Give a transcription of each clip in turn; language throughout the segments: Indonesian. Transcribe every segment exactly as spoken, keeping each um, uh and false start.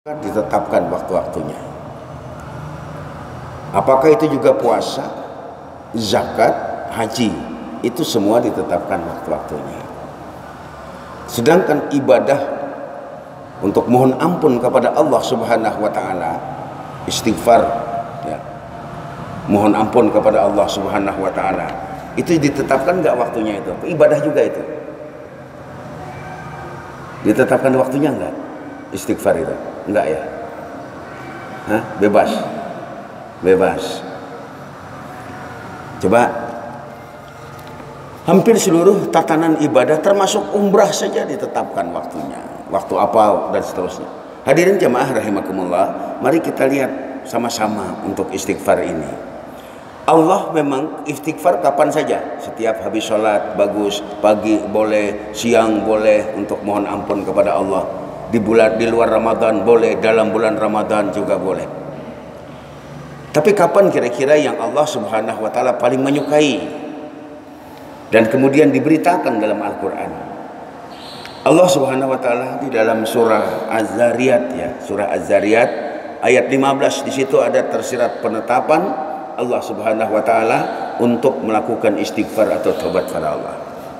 ditetapkan waktu-waktunya. Apakah itu juga puasa, zakat, haji? Itu semua ditetapkan waktu-waktunya. Sedangkan ibadah untuk mohon ampun kepada Allah Subhanahu wa taala, istighfar ya. Mohon ampun kepada Allah Subhanahu wa taala. Itu ditetapkan enggak waktunya itu? Ibadah juga itu. Ditetapkan waktunya enggak? Istighfar itu? Enggak ya? Hah? Bebas. Bebas. Coba hampir seluruh tatanan ibadah termasuk umrah saja ditetapkan waktunya. Waktu apa dan seterusnya. Hadirin jamaah rahimakumullah, mari kita lihat sama-sama untuk istighfar ini. Allah memang istighfar kapan saja. Setiap habis sholat bagus, pagi boleh, siang boleh untuk mohon ampun kepada Allah. Di bulan di luar Ramadan boleh, dalam bulan Ramadan juga boleh. Tapi kapan kira-kira yang Allah Subhanahu wa taala paling menyukai dan kemudian diberitakan dalam Al-Qur'an? Allah Subhanahu wa taala di dalam surah Az-Zariyat ya, surah Az-Zariyat ayat lima belas, di situ ada tersirat penetapan Allah Subhanahu wa taala untuk melakukan istighfar atau taubat kepada Allah.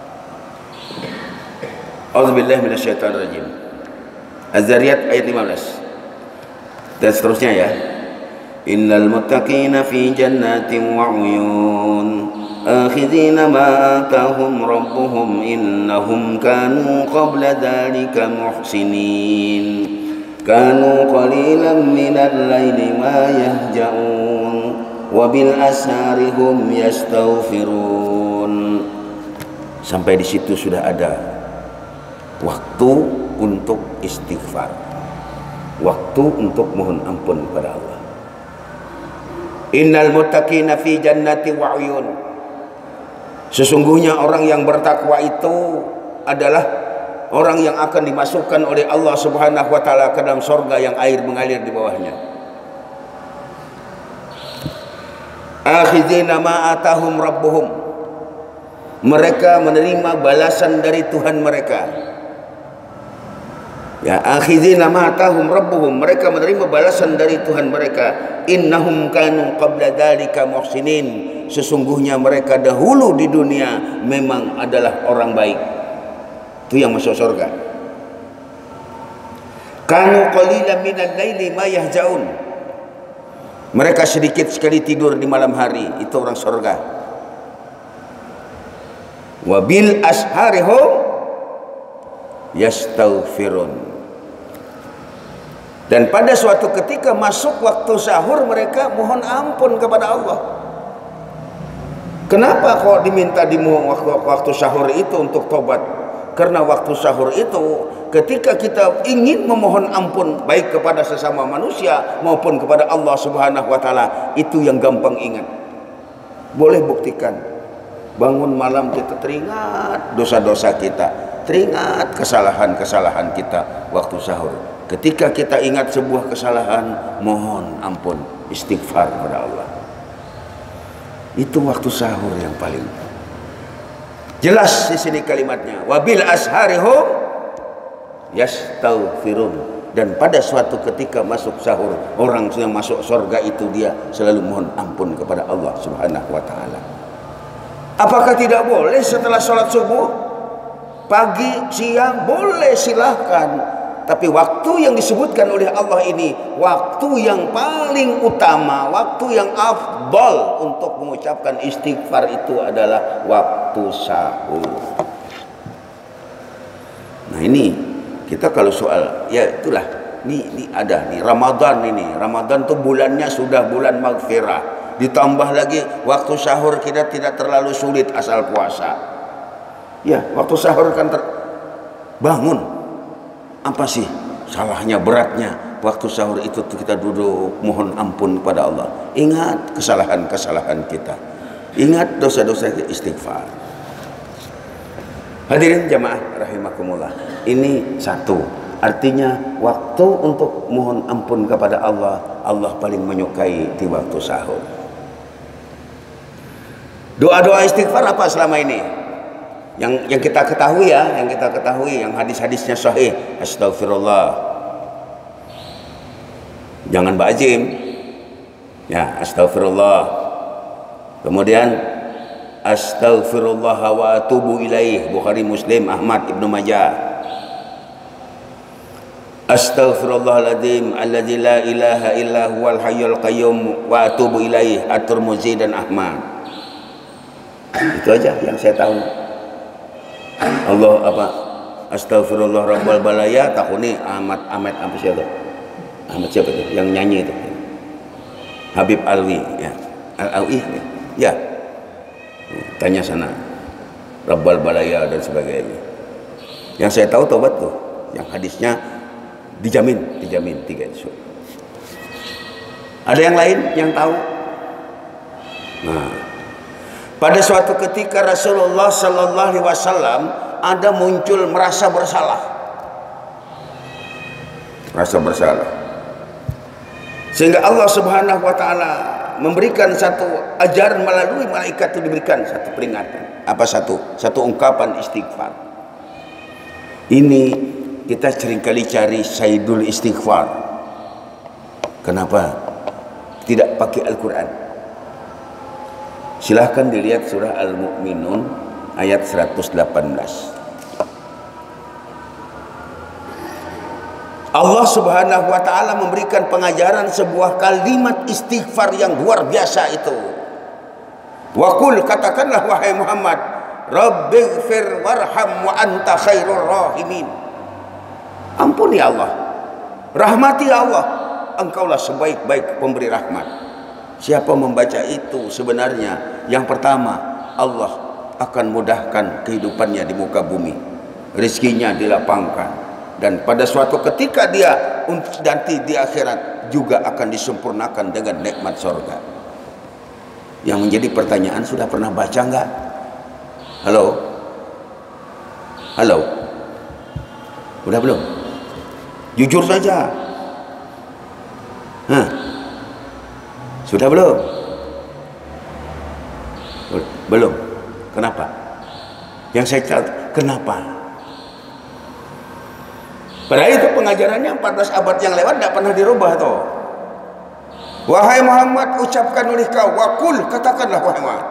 A'udzubillahi minasyaitonir rajim. Az-Zariyat ayat lima belas dan seterusnya ya. Innal muttaqina fi jannatin wa 'uyun akhidhina ma atahum rabbuhum innahum kanu qabla dhalika muhsinin kanu qalilan minal laili ma yahja'un wa bil ashari hum yastaghfirun. Sampai di situ sudah ada waktu untuk istighfar, waktu untuk mohon ampun kepada Allah. Innal muttaqina fi jannati wa 'uyun. Sesungguhnya orang yang bertakwa itu adalah orang yang akan dimasukkan oleh Allah Subhanahu wa taala ke dalam surga yang air mengalir di bawahnya. Akhidina ma atahum rabbuhum. Mereka menerima balasan dari Tuhan mereka. Ya, akhidina ma atahum rabbuhum, mereka menerima balasan dari Tuhan mereka. Innahum kanu qabla dzalika muhsinin. Sesungguhnya mereka dahulu di dunia memang adalah orang baik. Itu yang masuk surga. Kanu qalilan minal laili ma yahjaun. Mereka sedikit sekali tidur di malam hari, itu orang surga. Wa bil asharihum yastaghfirun. Dan pada suatu ketika masuk waktu sahur mereka mohon ampun kepada Allah. Kenapa kok diminta di waktu, waktu sahur itu untuk tobat? Karena waktu sahur itu ketika kita ingin memohon ampun baik kepada sesama manusia maupun kepada Allah Subhanahu wa taala, itu yang gampang ingat. Boleh buktikan. Bangun malam kita teringat dosa-dosa kita, teringat kesalahan-kesalahan kita waktu sahur. Ketika kita ingat sebuah kesalahan, mohon ampun, istighfar kepada Allah. Itu waktu sahur yang paling jelas di sini kalimatnya. Wabil asharihum yastaghfirun. Dan pada suatu ketika masuk sahur, orang yang masuk surga itu dia selalu mohon ampun kepada Allah Subhanahu wa taala. Apakah tidak boleh setelah sholat subuh? Pagi, siang, boleh, silahkan. Tapi waktu yang disebutkan oleh Allah ini waktu yang paling utama, waktu yang afdal untuk mengucapkan istighfar itu adalah waktu sahur. Nah ini kita kalau soal ya itulah, ini, ini ada nih Ramadan ini. Ramadan tuh bulannya sudah bulan maghfirah. Ditambah lagi waktu sahur kita tidak terlalu sulit asal puasa. Ya, waktu sahur kan ter bangun. Apa sih salahnya, beratnya waktu sahur itu kita duduk mohon ampun kepada Allah. Ingat kesalahan-kesalahan kita, ingat dosa-dosa, istighfar. Hadirin jamaah rahimakumullah, ini satu, artinya waktu untuk mohon ampun kepada Allah, Allah paling menyukai di waktu sahur. Doa-doa istighfar apa selama ini? Yang yang kita ketahui ya, yang kita ketahui, yang hadis-hadisnya sahih. Astagfirullah, Jangan ba'ajim. Ya, astagfirullah. Kemudian astaghfirullah wa atubu ilaih, Bukhari, Muslim, Ahmad, Ibnu Majah. Astaghfirullahaladzim alladzi la ilaha illa huwal hayyul qayyum wa atubu ilaih, At-Tirmidzi dan Ahmad. Itu aja yang saya tahu. Allah apa? Astaghfirullah rabbal balaya, takuni Ahmad Ahmad apa siapa? Ahmad siapa itu? Yang nyanyi itu. Habib Alwi, ya. Al-Awi, ya. Ya. Tanya sana. Rabbal balaya dan sebagainya. Yang saya tahu taubat tuh, yang hadisnya dijamin, dijamin tiga itu. Ada yang lain yang tahu? Nah, pada suatu ketika Rasulullah Sallallahu Alaihi Wasallam ada muncul merasa bersalah, merasa bersalah, sehingga Allah Subhanahu Wa Taala memberikan satu ajaran melalui malaikat itu, diberikan satu peringatan. Apa satu? Satu ungkapan istighfar. Ini kita seringkali cari sayyidul istighfar. Kenapa tidak pakai Al-Quran? Silahkan dilihat surah Al-Mu'minun ayat seratus delapan belas. Allah Subhanahu wa taala memberikan pengajaran sebuah kalimat istighfar yang luar biasa itu. Wa qul, katakanlah wahai Muhammad, Rabbighfir warham wa anta khairur rahimin. Ampuni Allah, rahmati Allah, engkaulah sebaik-baik pemberi rahmat. Siapa membaca itu sebenarnya, yang pertama, Allah akan mudahkan kehidupannya di muka bumi, rezekinya dilapangkan, dan pada suatu ketika dia nanti di akhirat juga akan disempurnakan dengan nikmat surga. Yang menjadi pertanyaan, sudah pernah baca enggak? Halo? Halo? Udah belum? Jujur saja. Hah? Sudah belum? Belum. Kenapa? Yang saya catat, kenapa? Padahal itu pengajarannya empat belas abad yang lewat tidak pernah dirubah toh. Wahai Muhammad, ucapkan oleh kau, waqul, katakanlah wahai Muhammad,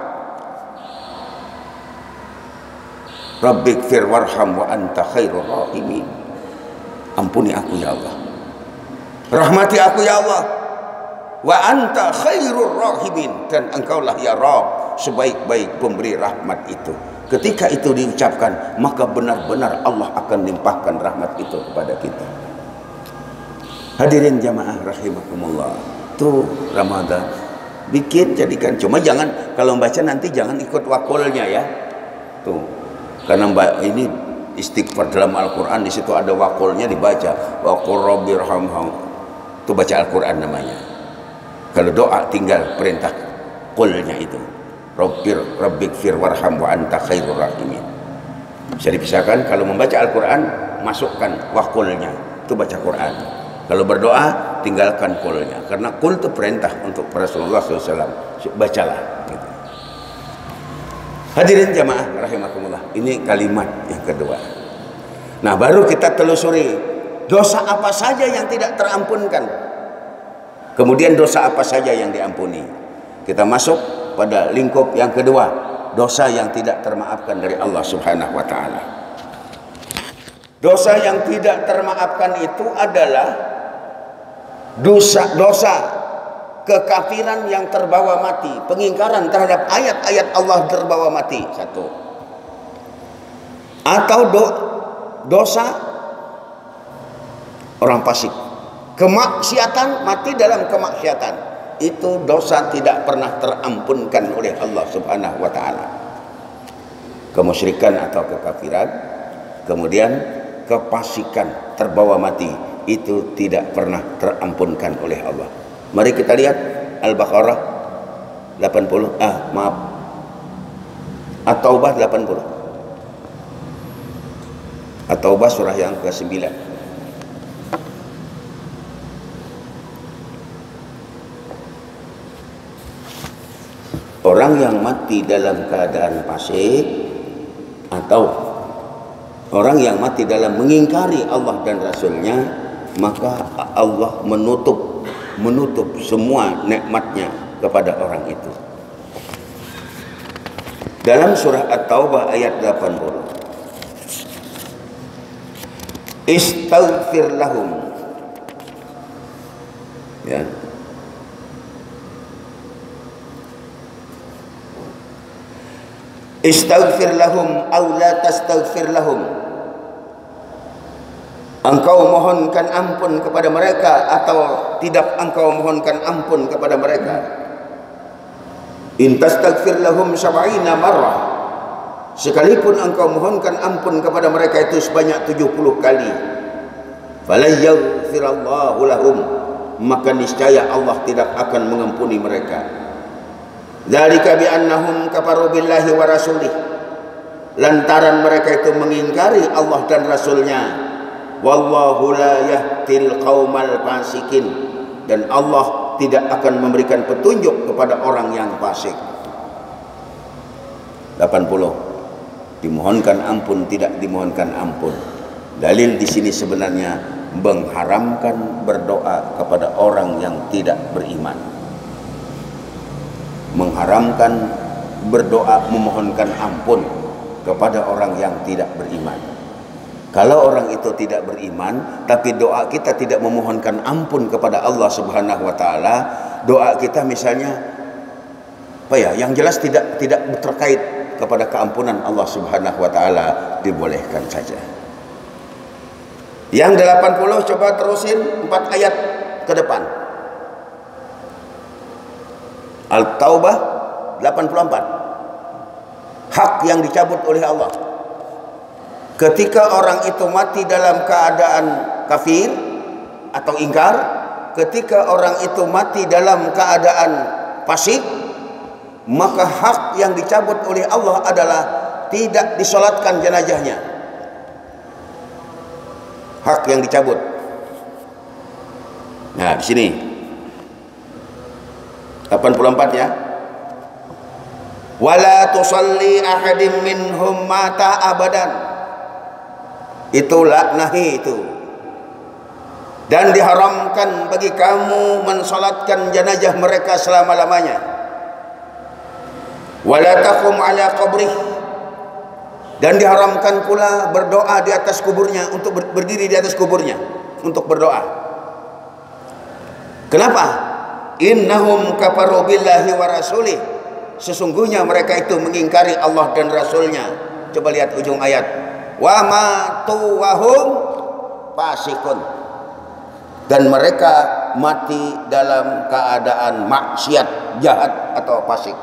Rabbighfir warham wa anta khairur rahimin. Ampuni aku ya Allah, rahmati aku ya Allah, wa anta khairur rahimin, dan engkaulah ya Rabb sebaik-baik pemberi rahmat itu. Ketika itu diucapkan, maka benar-benar Allah akan limpahkan rahmat itu kepada kita. Hadirin jamaah rahimakumullah, tuh Ramadan bikin, jadikan. Cuma jangan kalau membaca nanti jangan ikut wakulnya ya. Tuh, karena mbak ini istighfar dalam Al-Quran, di situ ada wakulnya dibaca. Waqur rabbirhamhum. Itu baca Al-Quran namanya. Kalau doa tinggal perintah qulnya itu. Rabbir rabbighfir warham wa anta khairur rahimin. Bisa dipisahkan. Kalau membaca Al-Quran, masukkan wakulnya, itu baca Quran. Kalau berdoa, tinggalkan qulnya, karena qul itu perintah untuk Rasulullah shallallahu alaihi wasallam. Bacalah gitu. Hadirin jamaah rahimakumullah, ini kalimat yang kedua. Nah, baru kita telusuri dosa apa saja yang tidak terampunkan, kemudian dosa apa saja yang diampuni. Kita masuk pada lingkup yang kedua, dosa yang tidak termaafkan dari Allah Subhanahu wa taala. Dosa yang tidak termaafkan itu adalah dosa dosa kekafiran yang terbawa mati, pengingkaran terhadap ayat-ayat Allah terbawa mati, satu. Atau do, dosa orang fasik, kemaksiatan, mati dalam kemaksiatan. Itu dosa tidak pernah terampunkan oleh Allah Subhanahu wa taala. Kemusyrikan atau kekafiran, kemudian kefasikan terbawa mati, itu tidak pernah terampunkan oleh Allah. Mari kita lihat Al-Baqarah delapan puluh, ah maaf, At-Taubah delapan puluh. At-Taubah surah yang ke sembilan. Orang yang mati dalam keadaan fasik atau orang yang mati dalam mengingkari Allah dan Rasulnya, maka Allah menutup menutup semua nikmatnya kepada orang itu. Dalam surah At-Taubah ayat delapan puluh, istaghfir lahum, ya, istaghfir lahum aw la tastaghfir lahum, engkau mohonkan ampun kepada mereka atau tidak engkau mohonkan ampun kepada mereka. In tastaghfir lahum sab'ina marrah, sekalipun engkau mohonkan ampun kepada mereka itu sebanyak tujuh puluh kali, fala yaghfirallahu lahum, maka niscaya Allah tidak akan mengampuni mereka. Dzalika bi annahum kafaru billahi wa rasulih, lantaran mereka itu mengingkari Allah dan Rasulnya. Wallahu la yahdil qaumal fasikin, dan Allah tidak akan memberikan petunjuk kepada orang yang fasik. delapan puluh, dimohonkan ampun, tidak dimohonkan ampun. Dalil di sini sebenarnya mengharamkan berdoa kepada orang yang tidak beriman. Mengharamkan berdoa memohonkan ampun kepada orang yang tidak beriman. Kalau orang itu tidak beriman, tapi doa kita tidak memohonkan ampun kepada Allah Subhanahu wa taala, doa kita misalnya apa ya, yang jelas tidak tidak terkait kepada keampunan Allah Subhanahu wa taala, dibolehkan saja. Yang delapan puluh coba terusin empat ayat ke depan. Al-Taubah delapan puluh empat. Hak yang dicabut oleh Allah. Ketika orang itu mati dalam keadaan kafir atau ingkar, ketika orang itu mati dalam keadaan fasik, maka hak yang dicabut oleh Allah adalah tidak disolatkan jenazahnya. Hak yang dicabut. Nah, di sini delapan puluh empat ya. Wala tusalli ahadim minhum mata abadan. Itu laknahi itu. Dan diharamkan bagi kamu mensolatkan jenazah mereka selama-lamanya. Wala taqum ala qabrih, dan diharamkan pula berdoa di atas kuburnya, untuk berdiri di atas kuburnya untuk berdoa. Kenapa? Innahum kafaru billahi wa rasulih, sesungguhnya mereka itu mengingkari Allah dan Rasulnya. Coba lihat ujung ayat. Wa matu wahum fasikun, dan mereka mati dalam keadaan maksiat, jahat atau fasik.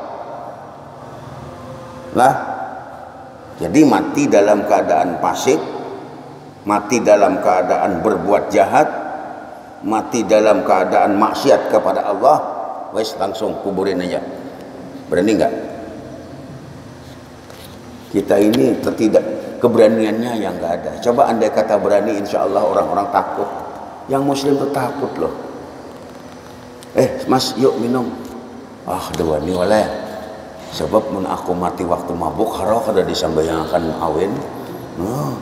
Nah, jadi mati dalam keadaan fasik, mati dalam keadaan berbuat jahat, mati dalam keadaan maksiat kepada Allah, wes langsung kuburin aja. Berani nggak? Kita ini tidak, keberaniannya yang nggak ada. Coba andai kata berani, insya Allah orang-orang takut. Yang muslim itu takut loh. Eh mas, yuk minum. Ah dua ni oleh. Sebab mun aku mati waktu mabuk, harok ada disambayangkan awin. Oh.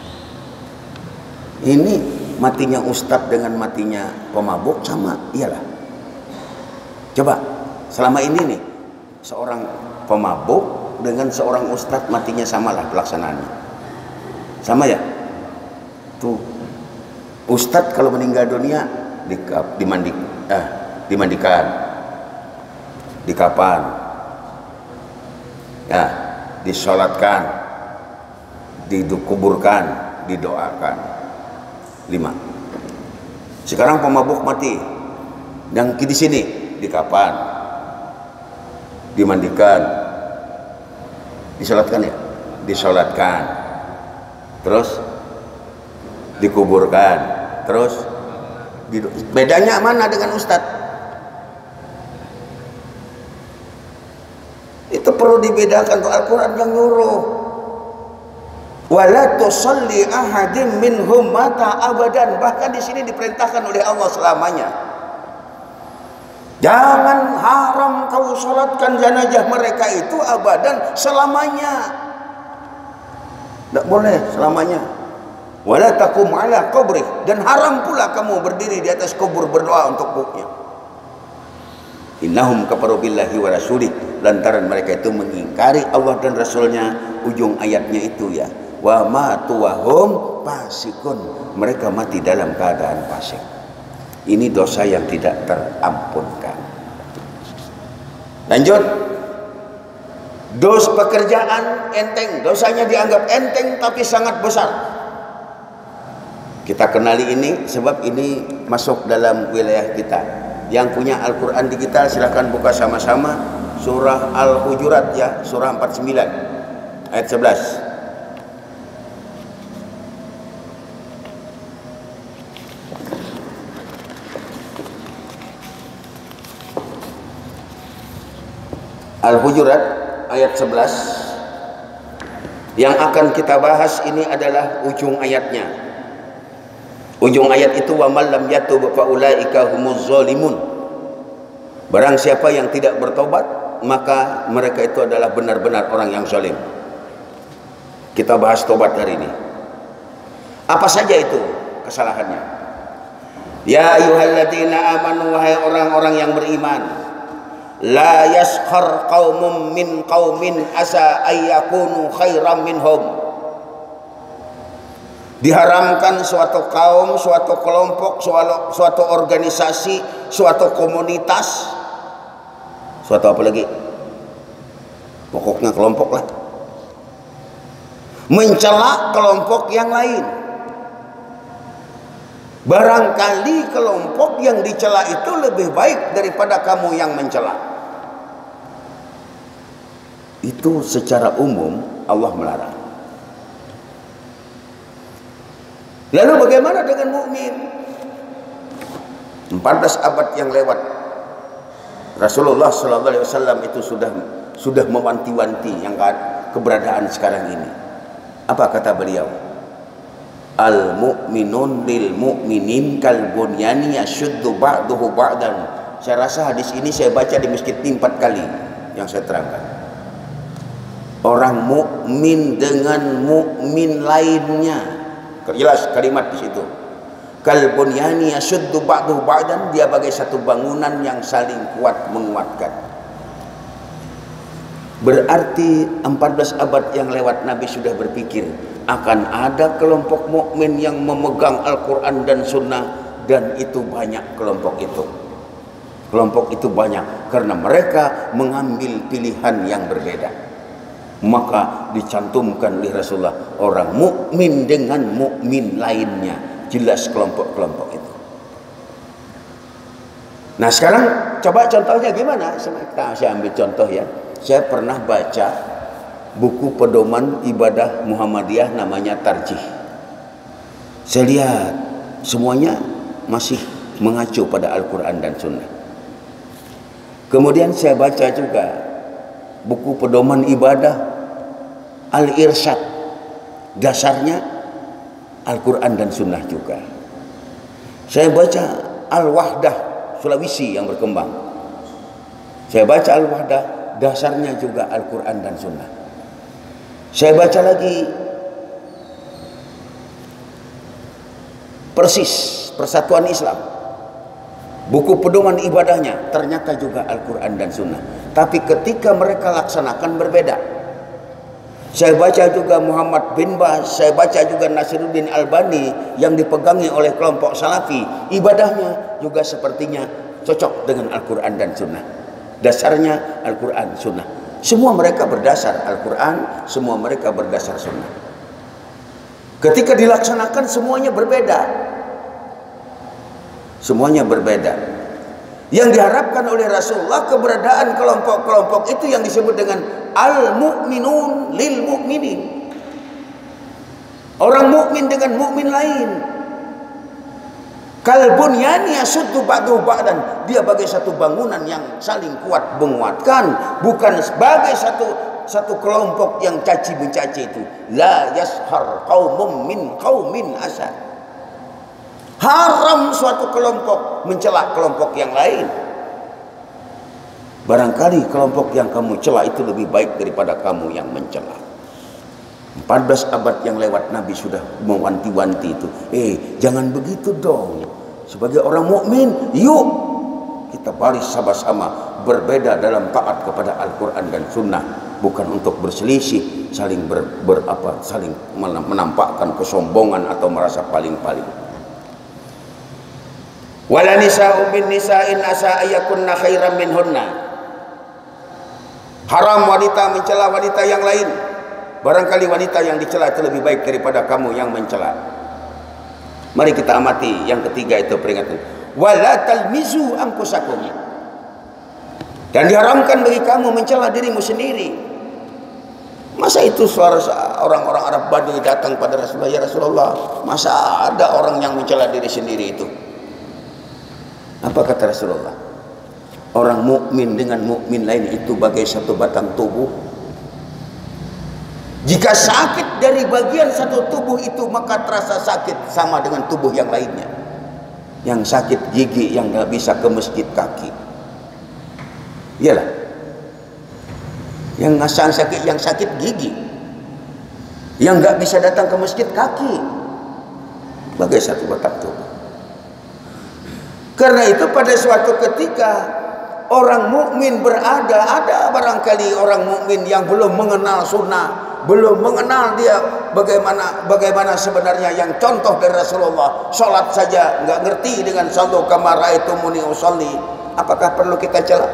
Ini matinya ustadz dengan matinya pemabuk sama, iyalah. Coba selama ini nih, seorang pemabuk dengan seorang ustadz matinya samalah pelaksanaannya. Sama ya? Tuh. Ustadz kalau meninggal dunia di, dimandi, eh, dimandikan, dikapan, ya, disolatkan, dikuburkan, didoakan. Lima. Sekarang pemabuk mati, yang di sini dikapan, dimandikan, disolatkan ya, disolatkan, terus dikuburkan, terus bedanya mana dengan ustadz? Itu perlu dibedakan. Tuh Al-Quran yang nyuruh, wala tusalli ahadim minhum mata abadan. Bahkan di sini diperintahkan oleh Allah selamanya. Jangan haram kau salatkan jenazah mereka itu abadan, selamanya. Tidak boleh selamanya. Wala taqum ala qabrih, dan haram pula kamu berdiri di atas kubur berdoa untuk bukunya. Innahum kafaru billahi wa rasulih, lantaran mereka itu mengingkari Allah dan Rasulnya. Ujung ayatnya itu ya, wa matu wa hum fasikun, mereka mati dalam keadaan fasik. Ini dosa yang tidak terampunkan. Lanjut. Dos pekerjaan enteng, dosanya dianggap enteng tapi sangat besar. Kita kenali ini sebab ini masuk dalam wilayah kita. Yang punya Al-Quran digital silahkan buka sama-sama surah Al-Hujurat ya, surah empat puluh sembilan ayat sebelas. Al-Hujurat ayat sebelas. Yang akan kita bahas ini adalah ujung ayatnya. Ujung ayat itu, wa man lam yatub fa ulaika humuz zalimun. Barang siapa yang tidak bertobat, maka mereka itu adalah benar-benar orang yang zalim. Kita bahas tobat hari ini. Apa saja itu kesalahannya? Ya ayyuhalladzina amanu, wahai orang-orang yang beriman, la yaskhar qaumun min qaumin asa ayyakunu khairam minhum. Diharamkan suatu kaum, suatu kelompok, suatu, suatu organisasi, suatu komunitas, suatu apa lagi? Pokoknya kelompok lah. Mencela kelompok yang lain. Barangkali kelompok yang dicela itu lebih baik daripada kamu yang mencela. Itu secara umum Allah melarang. Lalu bagaimana dengan mukmin? empat belas abad yang lewat, Rasulullah shallallahu alaihi wasallam itu sudah sudah mewanti-wanti yang keberadaan sekarang ini. Apa kata beliau? Al mu'minun lil mu'minin kal bunyani yashuddu ba'duhu ba'dan. Saya rasa hadis ini saya baca di masjid ini empat kali yang saya terangkan. Orang mukmin dengan mukmin lainnya. Jelas kalimat di situ. Kal bunyani yashuddu ba'duhu ba'dan, dia bagai satu bangunan yang saling kuat menguatkan. Berarti empat belas abad yang lewat Nabi sudah berpikir akan ada kelompok mukmin yang memegang Al-Quran dan Sunnah, dan itu banyak kelompok itu. Kelompok itu banyak karena mereka mengambil pilihan yang berbeda. Maka dicantumkan oleh Rasulullah orang mukmin dengan mukmin lainnya, jelas kelompok-kelompok itu. Nah sekarang coba contohnya gimana? Saya ambil contoh ya. Saya pernah baca buku pedoman ibadah Muhammadiyah namanya Tarjih. Saya lihat semuanya masih mengacu pada Al-Quran dan Sunnah. Kemudian saya baca juga buku pedoman ibadah Al-Irsyad, dasarnya Al-Quran dan Sunnah juga. Saya baca Al-Wahdah Sulawesi yang berkembang. Saya baca Al-Wahdah, dasarnya juga Al-Quran dan Sunnah. Saya baca lagi Persis Persatuan Islam, buku pedoman ibadahnya ternyata juga Al-Quran dan Sunnah. Tapi ketika mereka laksanakan berbeda. Saya baca juga Muhammad bin Bas, saya baca juga Nasiruddin Albani yang dipegangi oleh kelompok Salafi. Ibadahnya juga sepertinya cocok dengan Al-Quran dan Sunnah. Dasarnya Al-Quran, Sunnah. Semua mereka berdasar Al-Quran, semua mereka berdasar Sunnah. Ketika dilaksanakan semuanya berbeda. Semuanya berbeda. Yang diharapkan oleh Rasulullah keberadaan kelompok-kelompok itu yang disebut dengan al-mu'minun lil mu'minin. Orang mukmin dengan mukmin lain. Kal bunyani yasuddu ba'duhu ba'dan, dia bagai satu bangunan yang saling kuat menguatkan, bukan sebagai satu satu kelompok yang caci mencaci itu. La yashar qaumum min qaumin asa. Haram suatu kelompok mencela kelompok yang lain. Barangkali kelompok yang kamu cela itu lebih baik daripada kamu yang mencela. empat belas abad yang lewat Nabi sudah mewanti-wanti itu. Eh, jangan begitu dong. Sebagai orang mukmin, yuk kita baris sama-sama berbeda dalam taat kepada Al-Quran dan Sunnah, bukan untuk berselisih, saling ber, ber apa, saling menampakkan kesombongan atau merasa paling-paling. Wala nisa'u min nisa'in asa ayakunna khairan minhunna. Haram wanita mencela wanita yang lain. Barangkali wanita yang dicela itu lebih baik daripada kamu yang mencela. Mari kita amati yang ketiga itu peringatan. Wala talmizu anfusakum. Dan diharamkan bagi kamu mencela dirimu sendiri. Masa itu suara orang-orang Arab Badui datang pada Rasulullah, ya Rasulullah, masa ada orang yang mencela diri sendiri itu? Apa kata Rasulullah? Orang mukmin dengan mukmin lain itu bagai satu batang tubuh. Jika sakit dari bagian satu tubuh itu, maka terasa sakit sama dengan tubuh yang lainnya. Yang sakit gigi yang nggak bisa ke masjid kaki, iyalah. Yang ngasang sakit, yang sakit gigi, yang nggak bisa datang ke masjid kaki, bagai satu batang tubuh. Karena itu pada suatu ketika orang mukmin berada, ada barangkali orang mukmin yang belum mengenal sunnah, belum mengenal dia bagaimana bagaimana sebenarnya yang contoh dari Rasulullah. Sholat saja nggak ngerti dengan sallu kama ra'aitumuni usolli. Apakah perlu kita cela?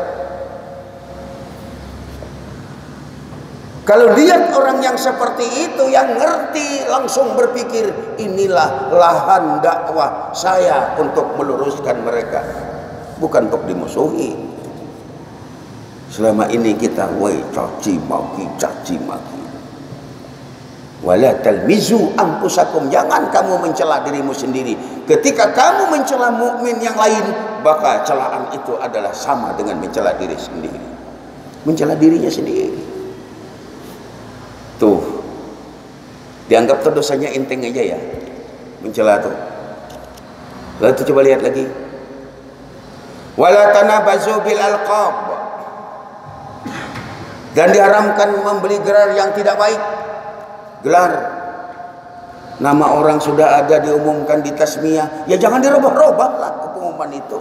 Kalau lihat orang yang seperti itu, yang ngerti, langsung berpikir, inilah lahan dakwah saya untuk meluruskan mereka, bukan untuk dimusuhi. Selama ini kita woi caci maki, caci maki. Wala talmizu anfusakum, jangan kamu mencela dirimu sendiri. Ketika kamu mencela mukmin yang lain, maka celaan itu adalah sama dengan mencela diri sendiri. Mencela dirinya sendiri. Tuh. Dianggap tuh dosanya enteng aja ya. Mencela tuh. Lalu tuh coba lihat lagi. Wala tanabazu bil alqab. Dan diharamkan membeli gelar yang tidak baik. Gelar nama orang sudah ada diumumkan di tasmiyah, ya jangan dirubah-rubah lah pengumuman itu.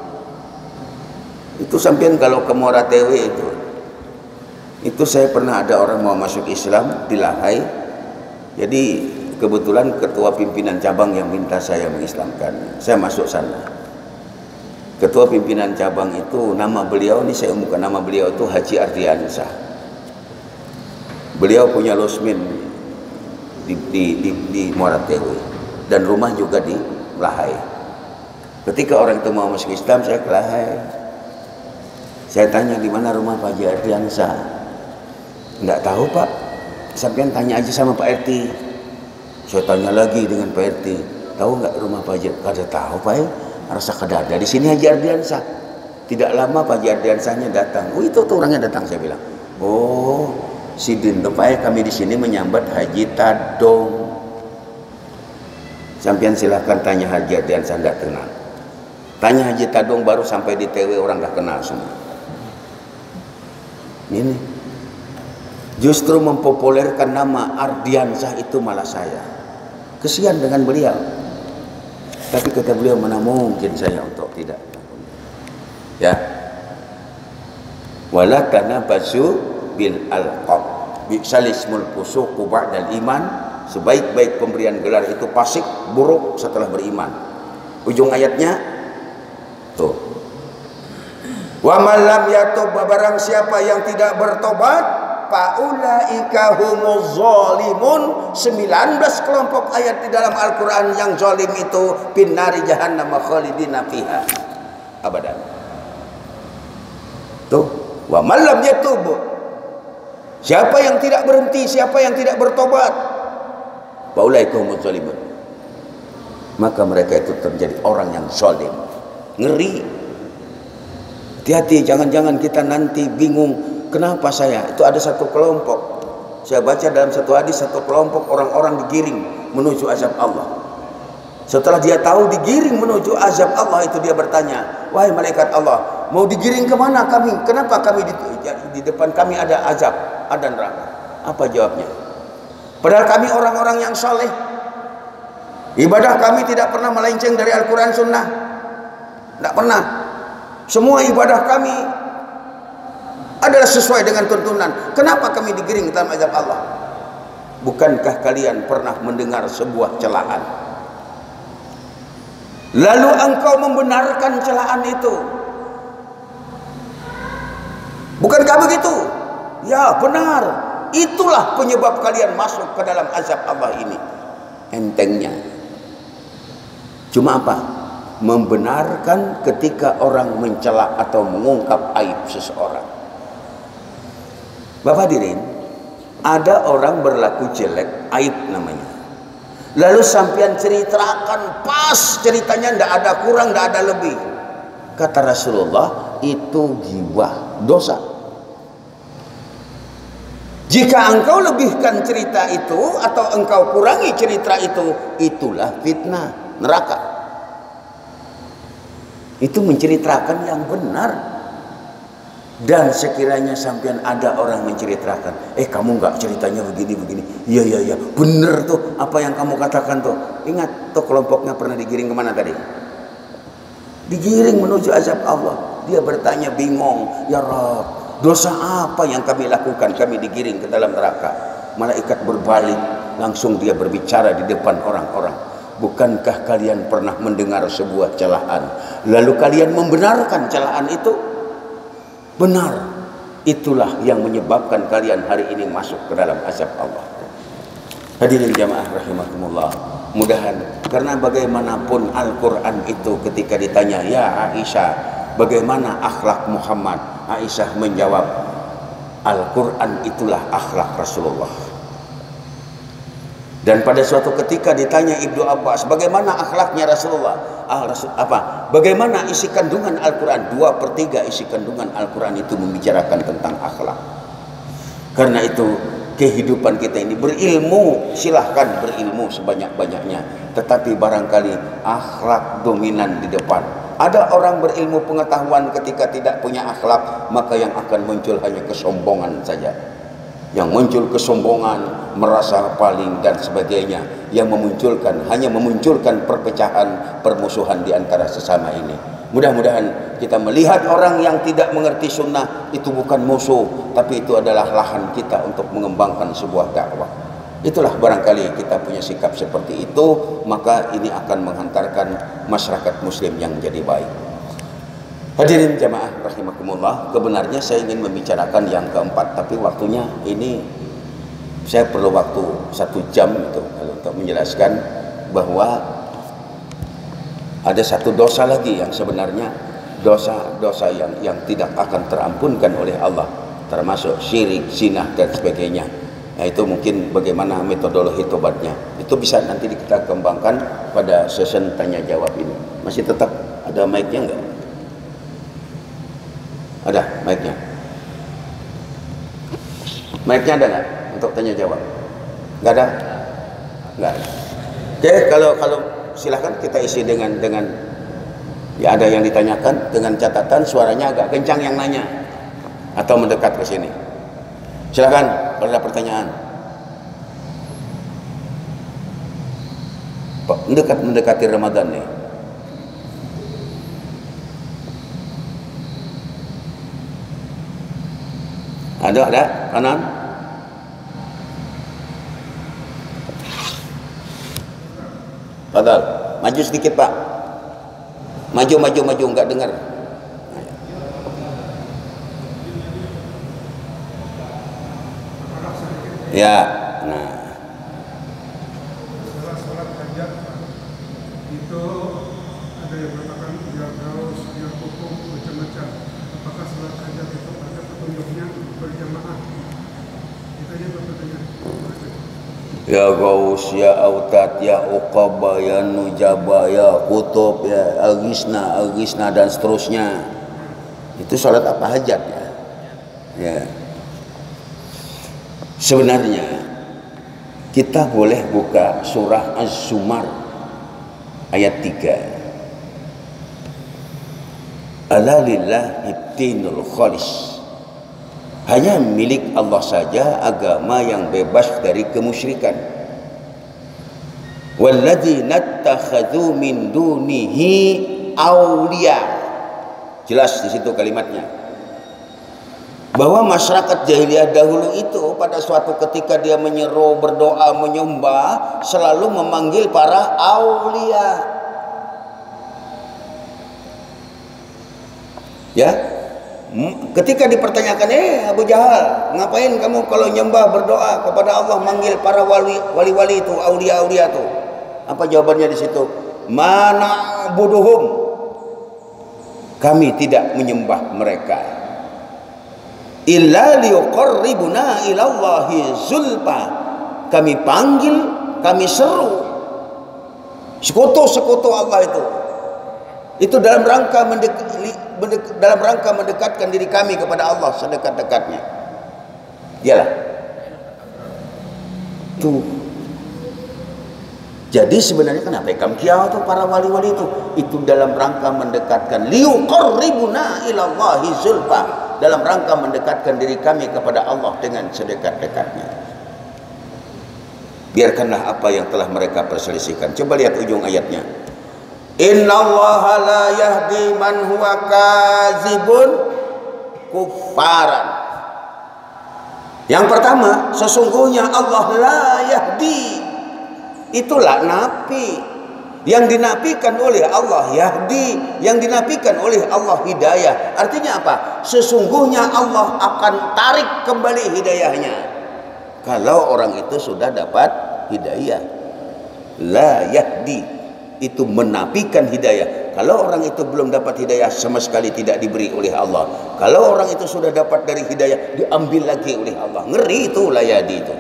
Itu sampean kalau ke Muara T W itu, itu saya pernah ada orang mau masuk Islam di Lahai, jadi kebetulan ketua pimpinan cabang yang minta saya mengislamkan, saya masuk sana. Ketua pimpinan cabang itu nama beliau, ini saya umumkan nama beliau itu Haji Ardiansyah. Beliau punya losmin Di, di, di, di Muara T W dan rumah juga di Lahai. Ketika orang itu mau masuk Islam, saya ke Lahai. Saya tanya di mana rumah Pak Haji Ardiansyah. Nggak tahu Pak. Sampean tanya aja sama Pak R T. Saya tanya lagi dengan Pak R T. Tahu nggak rumah Pak Haji? Kada tahu Pak ya. Rasa kada ada di sini Haji Ardiansyah. Tidak lama Pak Haji Ardiansyahnya datang. Oh itu tuh orangnya datang, saya bilang. Oh. Sidin Pak, kami di sini menyambat Haji Tadong. Sampian silahkan tanya Haji Ardiansyah, nggak kenal. Tanya Haji Tadong baru sampai di T W orang nggak kenal semua. Ini justru mempopulerkan nama Ardiansyah itu malah saya. Kesian dengan beliau. Tapi kata beliau, mana mungkin saya untuk tidak. Ya. Wala tanabazu bil alqab bi'salismul fusuqu ba'dal iman, sebaik-baik pemberian gelar itu fasik, buruk setelah beriman. Ujung ayatnya tuh, wa man lam yatub, barang siapa yang tidak bertobat, faulaika humuz zalimun. sembilan belas kelompok ayat di dalam Al-Qur'an yang zalim itu finnari jahannam khalidina fiha abadan. Tuh, wa man lam yatub, siapa yang tidak berhenti, siapa yang tidak bertobat, faulaika humuz zalimun, maka mereka itu terjadi orang yang zalim. Ngeri. Hati-hati, jangan-jangan kita nanti bingung, kenapa saya? Itu ada satu kelompok, saya baca dalam satu hadis, satu kelompok orang-orang digiring menuju azab Allah. Setelah dia tahu digiring menuju azab Allah, itu dia bertanya, wahai malaikat Allah, mau digiring kemana kami? Kenapa kami di, di depan kami ada azab, ada neraka? Apa jawabnya? Padahal kami orang-orang yang saleh, ibadah kami tidak pernah melenceng dari Al-Quran Sunnah, tidak pernah. Semua ibadah kami adalah sesuai dengan tuntunan. Kenapa kami digiring ke dalam azab Allah? Bukankah kalian pernah mendengar sebuah celaan, lalu engkau membenarkan celaan itu? Bukankah begitu? Ya, benar. Itulah penyebab kalian masuk ke dalam azab Allah ini. Entengnya cuma apa? Membenarkan ketika orang mencela atau mengungkap aib seseorang. Bapak hadirin, ada orang berlaku jelek, aib namanya. Lalu sampean ceritakan, pas ceritanya, tidak ada kurang, tidak ada lebih. Kata Rasulullah, itu ghibah, dosa. Jika engkau lebihkan cerita itu atau engkau kurangi cerita itu, itulah fitnah, neraka. Itu menceritakan yang benar. Dan sekiranya sampean ada orang menceritakan, eh kamu nggak ceritanya begini-begini, iya iya iya, bener tuh apa yang kamu katakan tuh. Ingat tuh kelompoknya pernah digiring kemana tadi? Digiring menuju azab Allah. Dia bertanya bingung, ya Rabb, dosa apa yang kami lakukan? Kami digiring ke dalam neraka. Malaikat berbalik, langsung dia berbicara di depan orang-orang. Bukankah kalian pernah mendengar sebuah celaan, lalu kalian membenarkan celaan itu? Benar, itulah yang menyebabkan kalian hari ini masuk ke dalam azab Allah. Hadirin jamaah rahimakumullah, mudahan, karena bagaimanapun Al-Quran itu ketika ditanya, ya Aisyah, bagaimana akhlak Muhammad? Aisyah menjawab, Al-Quran itulah akhlak Rasulullah. Dan pada suatu ketika ditanya Ibnu Abbas, bagaimana akhlaknya Rasulullah? Ah, Rasul, apa? Bagaimana isi kandungan Al-Quran? Dua per tiga isi kandungan Al-Quran itu membicarakan tentang akhlak. Karena itu kehidupan kita ini berilmu, silahkan berilmu sebanyak-banyaknya. Tetapi barangkali akhlak dominan di depan. Ada orang berilmu pengetahuan ketika tidak punya akhlak, maka yang akan muncul hanya kesombongan saja. Yang muncul kesombongan, merasa paling dan sebagainya, yang memunculkan hanya memunculkan perpecahan, permusuhan di antara sesama ini. Mudah-mudahan kita melihat orang yang tidak mengerti sunnah itu bukan musuh, tapi itu adalah lahan kita untuk mengembangkan sebuah dakwah. Itulah barangkali kita punya sikap seperti itu, maka ini akan menghantarkan masyarakat muslim yang menjadi baik. Hadirin jamaah rahimakumullah, kebenarnya saya ingin membicarakan yang keempat, tapi waktunya ini saya perlu waktu satu jam itu untuk menjelaskan bahwa ada satu dosa lagi yang sebenarnya dosa-dosa yang yang tidak akan terampunkan oleh Allah, termasuk syirik, zina dan sebagainya. Yaitu mungkin bagaimana metodologi tobatnya. Itu bisa nanti kita kembangkan pada session tanya jawab ini. Masih tetap ada mic-nya enggak? Ada mic-nya? Mic-nya ada nggak untuk tanya jawab? Nggak ada? Nggak ada. Oke, kalau kalau silahkan kita isi dengan dengan ya ada yang ditanyakan dengan catatan suaranya agak kencang yang nanya atau mendekat ke sini. Silahkan kalau ada pertanyaan. Mendekat mendekati Ramadan nih. Ada, ada, kanan. Padahal, maju sedikit Pak. Maju, maju, maju, enggak dengar. Ya, nah. Setelah sholat hajat itu ada yang mengatakan dia gaus, dia hukum macam-macam. Apakah sholat hajat itu ada petunjuknya berjamaah? Kita ini bertanya. Ya Gaus, ya Autat, ya Uqaba, ya Nujaba, ya Kutub, ya Al-Gisna, Al-Gisna dan seterusnya. Itu sholat apa hajat ya? Ya. Sebenarnya kita boleh buka surah Az-Zumar ayat tiga. Ala lillahi dinul khalis. Hanya milik Allah saja agama yang bebas dari kemusyrikan. Walladzina ittakhadhu min dunihi awliya. Jelas di situ kalimatnya. Bahwa masyarakat jahiliyah dahulu itu pada suatu ketika dia menyeru, berdoa, menyembah, selalu memanggil para aulia. Ya, ketika dipertanyakan, eh Abu Jahal, ngapain kamu kalau nyembah berdoa kepada Allah manggil para wali wali itu, aulia-aulia itu? Apa jawabannya di situ? Mana buduhum? Kami tidak menyembah mereka. Illa liqarribuna ilallahi zulfa. Kami panggil, kami seru sekutu-sekutu Allah itu. Itu dalam rangka mendek, mendek, dalam rangka mendekatkan diri kami kepada Allah sedekat-dekatnya. Iyalah. Tuh. Jadi sebenarnya kenapa ikam kiau tuh para wali-wali itu? Itu dalam rangka mendekatkan liqarribuna ilallahi zulfa. Dalam rangka mendekatkan diri kami kepada Allah dengan sedekat-dekatnya. Biarkanlah apa yang telah mereka perselisihkan. Coba lihat ujung ayatnya. Innallaha la yahdi man huwa kazibun kufaran. Yang pertama, sesungguhnya Allah la yahdi. Itulah nafi. Yang dinafikan oleh Allah yahdi, yang dinafikan oleh Allah hidayah. Artinya apa? Sesungguhnya Allah akan tarik kembali hidayahnya kalau orang itu sudah dapat hidayah. La yahdi itu menafikan hidayah. Kalau orang itu belum dapat hidayah, sama sekali tidak diberi oleh Allah. Kalau orang itu sudah dapat dari hidayah, diambil lagi oleh Allah. Ngeri itu la yahdi itu.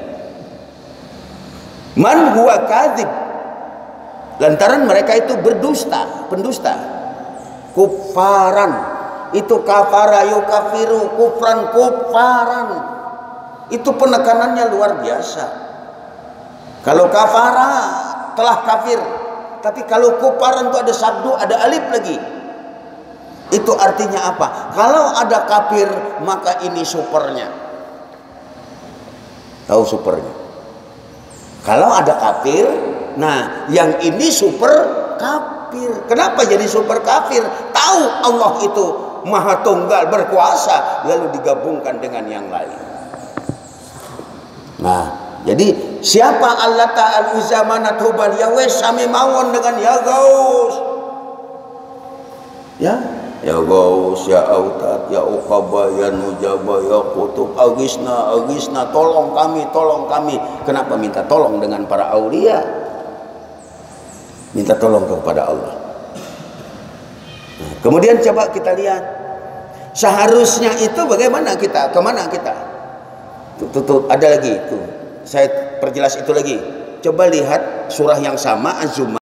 Man huwa kadzib, lantaran mereka itu berdusta, pendusta. Kufaran, itu kafara yukafiru, kufran kufaran. Itu penekanannya luar biasa. Kalau kafara telah kafir, tapi kalau kufaran itu ada sabdu, ada alif lagi. Itu artinya apa? Kalau ada kafir, maka ini supernya. Tahu supernya? Kalau ada kafir, nah yang ini super kafir. Kenapa jadi super kafir? Tahu Allah itu maha tunggal berkuasa, lalu digabungkan dengan yang lain. Nah, jadi siapa Allata al-Uzza Manat Hubal, ya wes sami mawon dengan ya Gaus. Ya, ya Gaus, ya Autad, ya Uqaba, ya Nujaba, ya Qutub, agisna, agisna, tolong kami, tolong kami. Kenapa minta tolong dengan para aulia? Minta tolong kepada Allah. Nah, kemudian coba kita lihat, seharusnya itu bagaimana kita, kemana kita? Tuh, tuh, tuh, ada lagi tuh. Saya perjelas itu lagi. Coba lihat surah yang sama Az-Zumar.